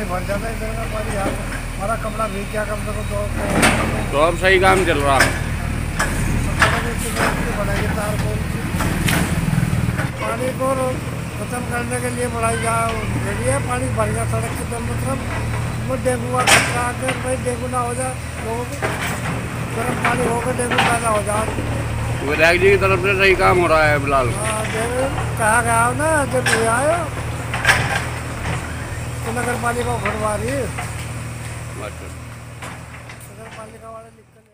पानी भर जाता है, इधर का पानी यहाँ हमारा कमरा भीग गया कम से कम तो अब सही काम चल रहा है। बनाइए तार को पानी को खत्म करने के लिए बढ़ाई जा रही है। पानी भर गया सड़क के दोनों तरफ, वो डेंगू का खतरा आकर भाई डेंगू ना हो जाए लोगों को, गर्म पानी होकर डेंगू पैदा हो जाए। विधायक जी की तरफ से सही काम हो रहा है फिलहाल। हाँ कहा गया ना जब ये आए तो नगर पालिका को घटवा रही है, अच्छा। नगर पालिका वाले लिख कर